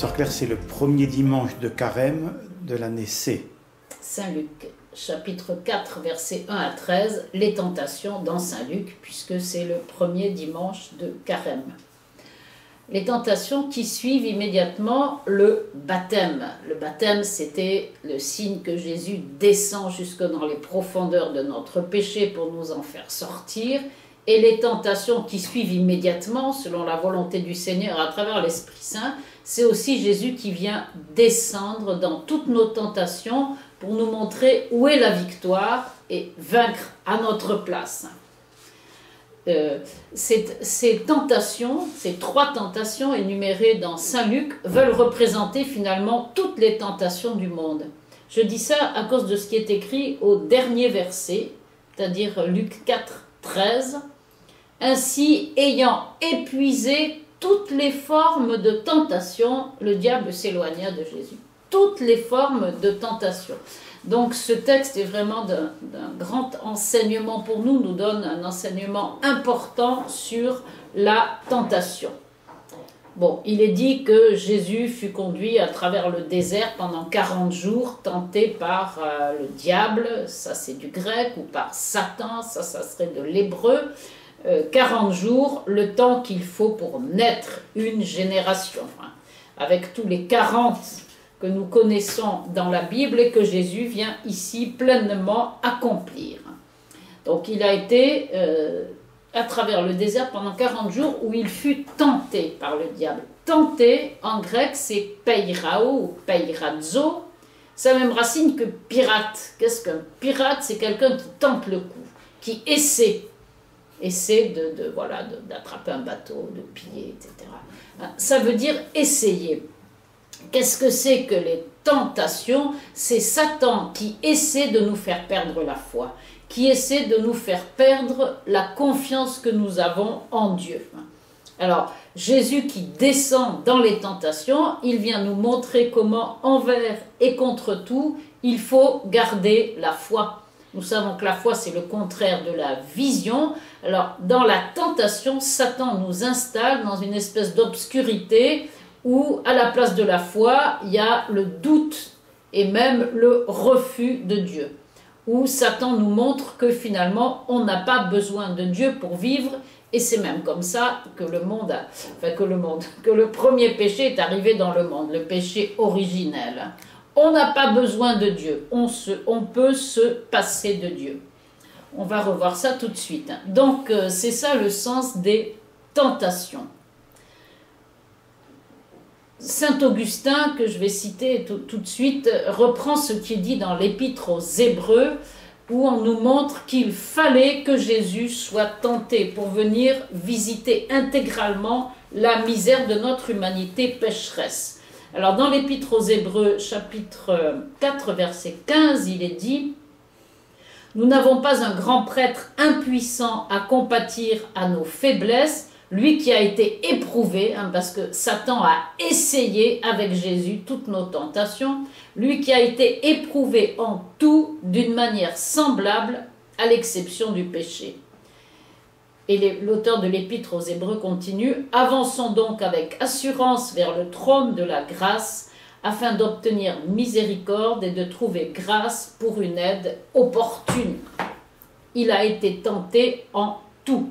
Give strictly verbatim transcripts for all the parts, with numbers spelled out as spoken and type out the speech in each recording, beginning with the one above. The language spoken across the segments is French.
Sœur Claire, c'est le premier dimanche de Carême de l'année C. Saint Luc, chapitre quatre, versets un à treize, les tentations dans Saint Luc, puisque c'est le premier dimanche de Carême. Les tentations qui suivent immédiatement le baptême. Le baptême, c'était le signe que Jésus descend jusque dans les profondeurs de notre péché pour nous en faire sortir. Et les tentations qui suivent immédiatement, selon la volonté du Seigneur à travers l'Esprit Saint, c'est aussi Jésus qui vient descendre dans toutes nos tentations pour nous montrer où est la victoire et vaincre à notre place. Euh, ces, ces tentations, ces trois tentations énumérées dans Saint Luc veulent représenter finalement toutes les tentations du monde. Je dis ça à cause de ce qui est écrit au dernier verset, c'est-à-dire Luc quatre, treize. Ainsi, ayant épuisé toutes les formes de tentation, le diable s'éloigna de Jésus. Toutes les formes de tentation. Donc ce texte est vraiment d'un d'un grand enseignement pour nous, nous donne un enseignement important sur la tentation. Bon, il est dit que Jésus fut conduit à travers le désert pendant quarante jours, tenté par euh, le diable, ça c'est du grec, ou par Satan, ça, ça serait de l'hébreu. Euh, quarante jours, le temps qu'il faut pour naître une génération, hein, avec tous les quarante que nous connaissons dans la Bible et que Jésus vient ici pleinement accomplir. Donc il a été euh, à travers le désert pendant quarante jours où il fut tenté par le diable. Tenté, en grec, c'est peirao ou peirazo. C'est la même racine que pirate. Qu'est-ce qu'un pirate? C'est quelqu'un qui tente le coup, qui essaie. Essaie de, de, voilà, de, d'attraper un bateau, de piller, et cetera. Ça veut dire essayer. Qu'est-ce que c'est que les tentations? C'est Satan qui essaie de nous faire perdre la foi, qui essaie de nous faire perdre la confiance que nous avons en Dieu. Alors, Jésus qui descend dans les tentations, il vient nous montrer comment, envers et contre tout, il faut garder la foi. Nous savons que la foi, c'est le contraire de la vision. Alors, dans la tentation, Satan nous installe dans une espèce d'obscurité où, à la place de la foi, il y a le doute et même le refus de Dieu. Où Satan nous montre que finalement, on n'a pas besoin de Dieu pour vivre. Et c'est même comme ça que le monde, a, enfin que le monde, que le premier péché est arrivé dans le monde, le péché originel. On n'a pas besoin de Dieu, on, se, on peut se passer de Dieu. On va revoir ça tout de suite. Donc, euh, c'est ça le sens des tentations. Saint Augustin, que je vais citer tout, tout de suite, reprend ce qui est dit dans l'Épître aux Hébreux, où on nous montre qu'il fallait que Jésus soit tenté pour venir visiter intégralement la misère de notre humanité pécheresse. Alors dans l'Épître aux Hébreux, chapitre quatre, verset quinze, il est dit « Nous n'avons pas un grand prêtre impuissant à compatir à nos faiblesses, lui qui a été éprouvé, hein, parce que Satan a essayé avec Jésus toutes nos tentations, lui qui a été éprouvé en tout d'une manière semblable à l'exception du péché. » Et l'auteur de l'Épître aux Hébreux continue « Avançons donc avec assurance vers le trône de la grâce, afin d'obtenir miséricorde et de trouver grâce pour une aide opportune. » Il a été tenté en tout.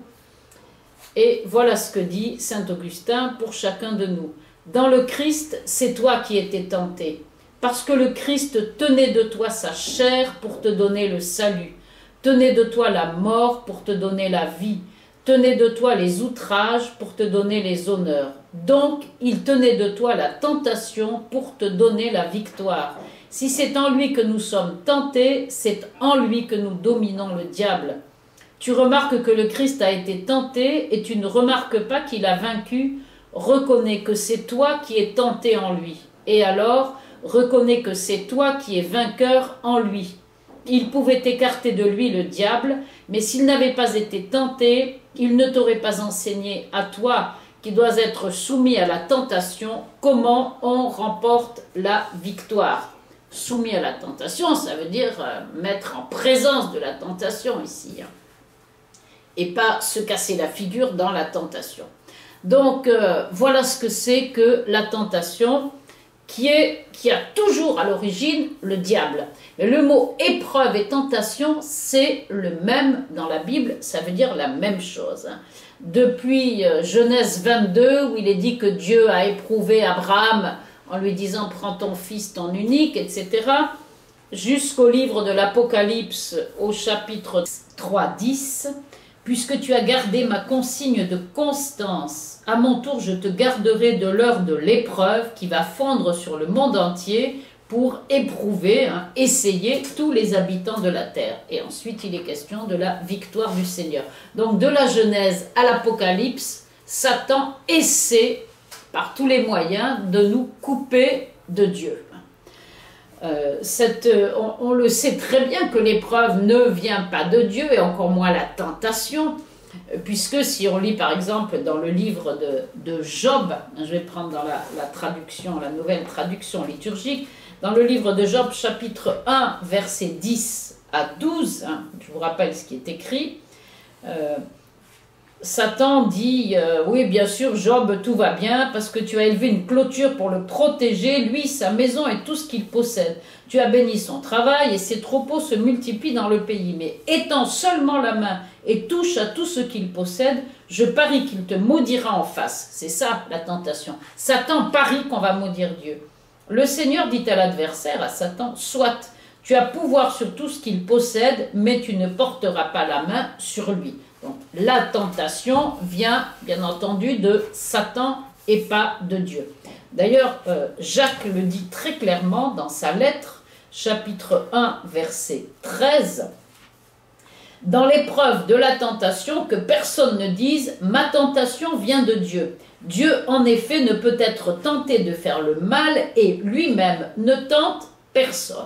Et voilà ce que dit saint Augustin pour chacun de nous. Dans le Christ, c'est toi qui étais tenté, parce que le Christ tenait de toi sa chair pour te donner le salut, tenait de toi la mort pour te donner la vie, tenait de toi les outrages pour te donner les honneurs. Donc, il tenait de toi la tentation pour te donner la victoire. Si c'est en lui que nous sommes tentés, c'est en lui que nous dominons le diable. Tu remarques que le Christ a été tenté et tu ne remarques pas qu'il a vaincu. Reconnais que c'est toi qui es tenté en lui. Et alors, reconnais que c'est toi qui es vainqueur en lui. Il pouvait écarter de lui le diable, mais s'il n'avait pas été tenté, il ne t'aurait pas enseigné à toi, qui dois être soumis à la tentation, comment on remporte la victoire. Soumis à la tentation, ça veut dire euh, mettre en présence de la tentation ici, hein, et pas se casser la figure dans la tentation. Donc, euh, voilà ce que c'est que la tentation. qui, est, qui a toujours à l'origine le diable. Mais le mot épreuve et tentation, c'est le même dans la Bible, ça veut dire la même chose. Depuis Genèse vingt-deux, où il est dit que Dieu a éprouvé Abraham en lui disant « prends ton fils, ton unique », et cetera, jusqu'au livre de l'Apocalypse, au chapitre trois, dix, « Puisque tu as gardé ma consigne de constance, à mon tour je te garderai de l'heure de l'épreuve qui va fondre sur le monde entier pour éprouver, hein, essayer tous les habitants de la terre. » Et ensuite il est question de la victoire du Seigneur. Donc de la Genèse à l'Apocalypse, Satan essaie par tous les moyens de nous couper de Dieu. Euh, cette, on, on le sait très bien que l'épreuve ne vient pas de Dieu, et encore moins la tentation, puisque si on lit par exemple dans le livre de, de Job, je vais prendre dans la, la traduction, la nouvelle traduction liturgique, dans le livre de Job chapitre un, versets dix à douze, hein, je vous rappelle ce qui est écrit, euh, Satan dit, euh, oui bien sûr Job tout va bien parce que tu as élevé une clôture pour le protéger, lui, sa maison et tout ce qu'il possède. Tu as béni son travail et ses troupeaux se multiplient dans le pays. Mais étends seulement la main et touche à tout ce qu'il possède, je parie qu'il te maudira en face. C'est ça la tentation. Satan parie qu'on va maudire Dieu. Le Seigneur dit à l'adversaire, à Satan, soit tu as pouvoir sur tout ce qu'il possède, mais tu ne porteras pas la main sur lui. Donc, la tentation vient, bien entendu, de Satan et pas de Dieu. D'ailleurs, euh, Jacques le dit très clairement dans sa lettre, chapitre un, verset treize, « Dans l'épreuve de la tentation, que personne ne dise « Ma tentation vient de Dieu ». Dieu, en effet, ne peut être tenté de faire le mal et lui-même ne tente personne.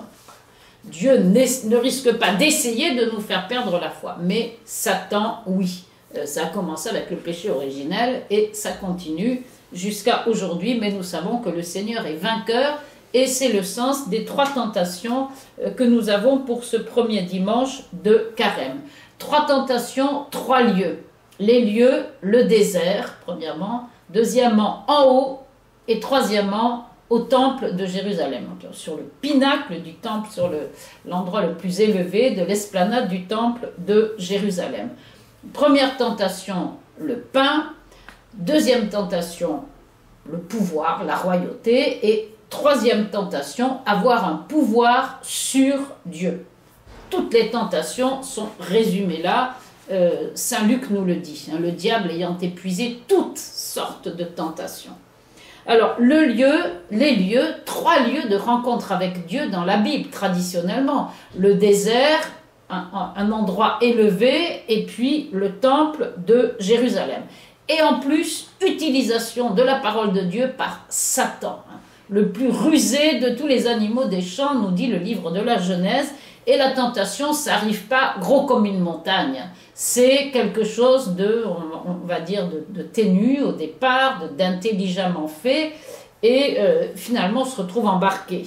Dieu ne risque pas d'essayer de nous faire perdre la foi, mais Satan, oui. Euh, ça a commencé avec le péché originel et ça continue jusqu'à aujourd'hui, mais nous savons que le Seigneur est vainqueur et c'est le sens des trois tentations euh, que nous avons pour ce premier dimanche de Carême. Trois tentations, trois lieux. Les lieux, le désert, premièrement, deuxièmement, en haut, et troisièmement, au temple de Jérusalem, sur le pinacle du temple, sur l'endroit le, le plus élevé de l'esplanade du temple de Jérusalem. Première tentation, le pain. Deuxième tentation, le pouvoir, la royauté. Et troisième tentation, avoir un pouvoir sur Dieu. Toutes les tentations sont résumées là. Euh, Saint Luc nous le dit, hein, le diable ayant épuisé toutes sortes de tentations. Alors, le lieu, les lieux, trois lieux de rencontre avec Dieu dans la Bible, traditionnellement. Le désert, un, un endroit élevé, et puis le temple de Jérusalem. Et en plus, utilisation de la parole de Dieu par Satan, hein, le plus rusé de tous les animaux des champs, nous dit le livre de la Genèse. Et la tentation, ça n'arrive pas gros comme une montagne. C'est quelque chose de, on va dire, de, de ténu au départ, d'intelligemment fait, et euh, finalement on se retrouve embarqué.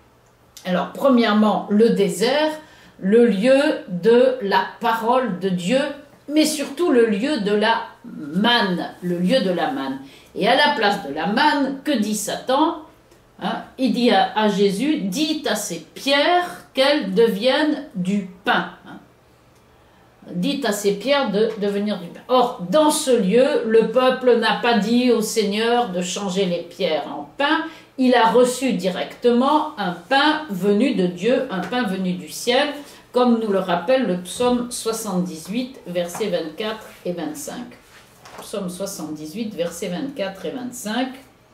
Alors, premièrement, le désert, le lieu de la parole de Dieu, mais surtout le lieu de la manne, le lieu de la manne. Et à la place de la manne, que dit Satan ? Hein, il dit à, à Jésus, dites à ces pierres qu'elles deviennent du pain. Hein. Dites à ces pierres de devenir du pain. Or, dans ce lieu, le peuple n'a pas dit au Seigneur de changer les pierres en pain. Il a reçu directement un pain venu de Dieu, un pain venu du ciel, comme nous le rappelle le psaume soixante-dix-huit, versets vingt-quatre et vingt-cinq. Psaume soixante-dix-huit, versets vingt-quatre et vingt-cinq.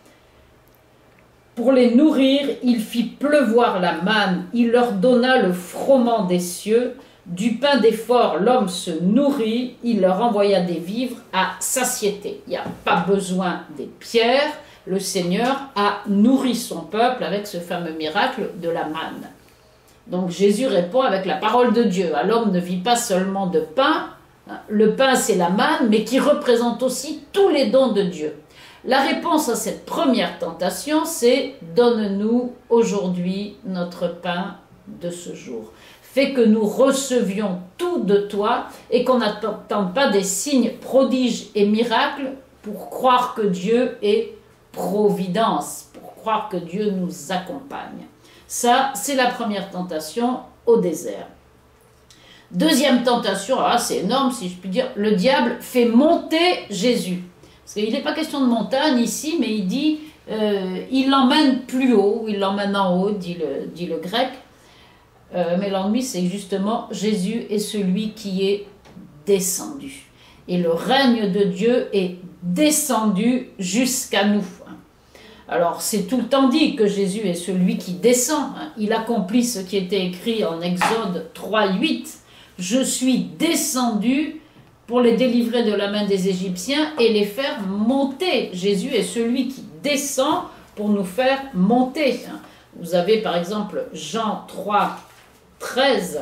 Pour les nourrir, il fit pleuvoir la manne, il leur donna le froment des cieux. Du pain d'effort, l'homme se nourrit, il leur envoya des vivres à satiété. Il n'y a pas besoin des pierres, le Seigneur a nourri son peuple avec ce fameux miracle de la manne. Donc Jésus répond avec la parole de Dieu. À l'homme ne vit pas seulement de pain, le pain c'est la manne, mais qui représente aussi tous les dons de Dieu. La réponse à cette première tentation, c'est « Donne-nous aujourd'hui notre pain de ce jour ». Fais que nous recevions tout de toi et qu'on n'attende pas des signes, prodiges et miracles pour croire que Dieu est providence, pour croire que Dieu nous accompagne. Ça, c'est la première tentation au désert. Deuxième tentation, ah, c'est énorme si je puis dire, le diable fait monter Jésus. Parce qu'il n'est pas question de montagne ici, mais il dit, euh, il l'emmène plus haut, il l'emmène en haut, dit le, dit le grec. Euh, mais l'ennui, c'est justement Jésus est celui qui est descendu. Et le règne de Dieu est descendu jusqu'à nous. Alors, c'est tout le temps dit que Jésus est celui qui descend. Il accomplit ce qui était écrit en Exode trois, huit. « Je suis descendu pour les délivrer de la main des Égyptiens et les faire monter. » Jésus est celui qui descend pour nous faire monter. Vous avez par exemple Jean trois, treize.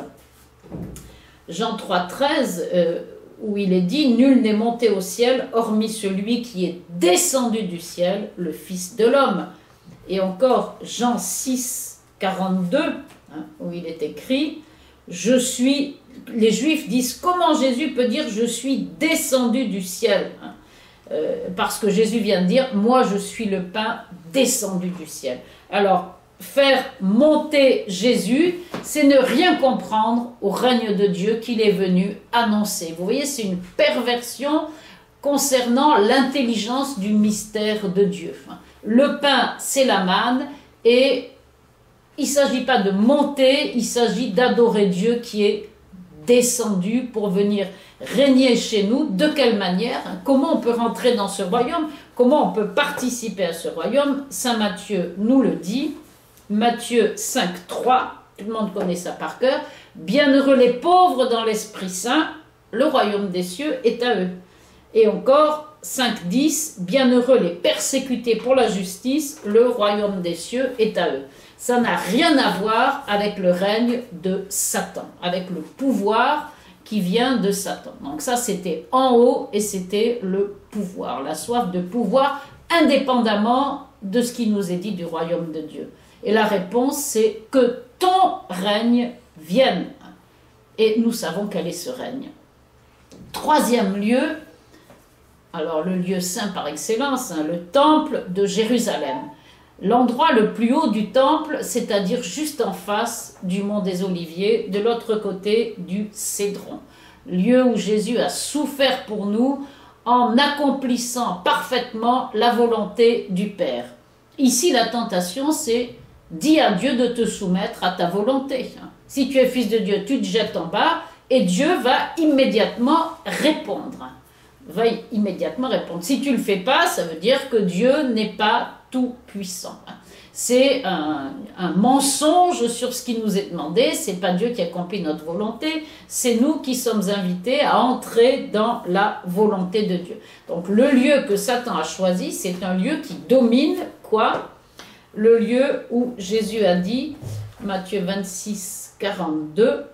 Jean trois, treize, euh, où il est dit « Nul n'est monté au ciel, hormis celui qui est descendu du ciel, le Fils de l'homme. » Et encore Jean six, quarante-deux, hein, où il est écrit « Je suis... » Les Juifs disent « Comment Jésus peut dire « Je suis descendu du ciel hein ?» euh, Parce que Jésus vient de dire « Moi, je suis le pain descendu du ciel. » Alors, faire monter Jésus, c'est ne rien comprendre au règne de Dieu qu'il est venu annoncer. Vous voyez, c'est une perversion concernant l'intelligence du mystère de Dieu. Le pain, c'est la manne, et il ne s'agit pas de monter, il s'agit d'adorer Dieu qui est descendu pour venir régner chez nous. De quelle manière? Comment on peut rentrer dans ce royaume? Comment on peut participer à ce royaume? Saint Matthieu nous le dit. Matthieu cinq, trois, tout le monde connaît ça par cœur. Bienheureux les pauvres dans l'Esprit Saint, le royaume des cieux est à eux. Et encore cinq, dix, bienheureux les persécutés pour la justice, le royaume des cieux est à eux. Ça n'a rien à voir avec le règne de Satan, avec le pouvoir qui vient de Satan. Donc ça, c'était en haut et c'était le pouvoir, la soif de pouvoir, indépendamment de ce qui nous est dit du royaume de Dieu. Et la réponse, c'est que ton règne vienne. Et nous savons quel est ce règne. Troisième lieu, alors le lieu saint par excellence, hein, le temple de Jérusalem. L'endroit le plus haut du temple, c'est-à-dire juste en face du mont des Oliviers, de l'autre côté du Cédron. Lieu où Jésus a souffert pour nous en accomplissant parfaitement la volonté du Père. Ici, la tentation, c'est « dis à Dieu de te soumettre à ta volonté ». Si tu es fils de Dieu, tu te jettes en bas et Dieu va immédiatement répondre. Va immédiatement répondre. Si tu ne le fais pas, ça veut dire que Dieu n'est pas tout puissant. C'est un, un mensonge sur ce qui nous est demandé, c'est pas Dieu qui accomplit notre volonté, c'est nous qui sommes invités à entrer dans la volonté de Dieu. Donc le lieu que Satan a choisi, c'est un lieu qui domine quoi? Le lieu où Jésus a dit, Matthieu vingt-six, quarante-deux,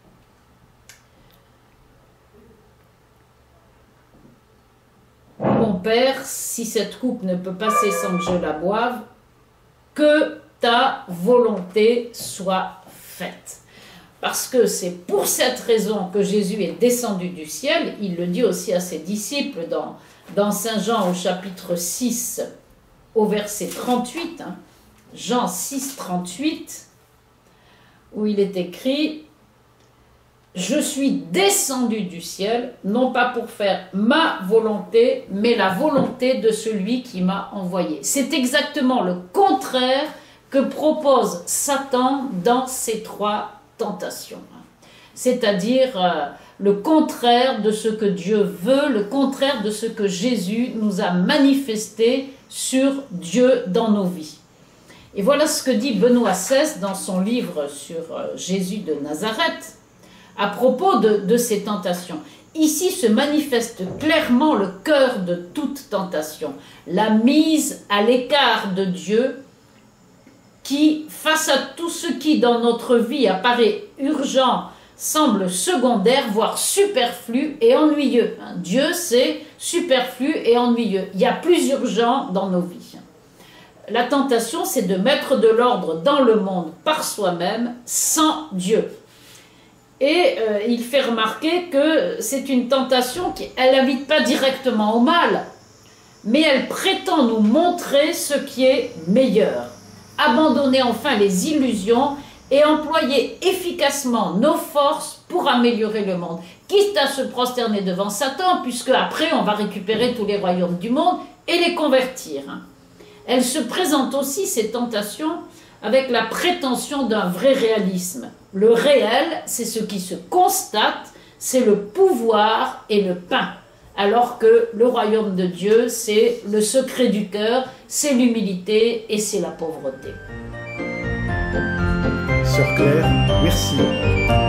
mon Père, si cette coupe ne peut passer sans que je la boive, que ta volonté soit faite. Parce que c'est pour cette raison que Jésus est descendu du ciel. Il le dit aussi à ses disciples dans, dans Saint Jean au chapitre six, au verset trente-huit. Hein, Jean six, trente-huit, où il est écrit « Je suis descendu du ciel, non pas pour faire ma volonté, mais la volonté de celui qui m'a envoyé. » C'est exactement le contraire que propose Satan dans ces trois tentations. C'est-à-dire euh, le contraire de ce que Dieu veut, le contraire de ce que Jésus nous a manifesté sur Dieu dans nos vies. Et voilà ce que dit Benoît seize dans son livre sur euh, Jésus de Nazareth, à propos de, de ces tentations. Ici se manifeste clairement le cœur de toute tentation, la mise à l'écart de Dieu qui, face à tout ce qui dans notre vie apparaît urgent, semble secondaire, voire superflu et ennuyeux. Dieu, c'est superflu et ennuyeux. Il y a plus urgent dans nos vies. La tentation, c'est de mettre de l'ordre dans le monde par soi-même, sans Dieu. Et euh, il fait remarquer que c'est une tentation qui, elle n'invite pas directement au mal. mais elle prétend nous montrer ce qui est meilleur. Abandonner enfin les illusions et employer efficacement nos forces pour améliorer le monde. Quitte à se prosterner devant Satan, puisque après on va récupérer tous les royaumes du monde et les convertir. Elle se présente aussi, ces tentations, avec la prétention d'un vrai réalisme. Le réel, c'est ce qui se constate, c'est le pouvoir et le pain. Alors que le royaume de Dieu, c'est le secret du cœur, c'est l'humilité et c'est la pauvreté. Sœur Claire, merci.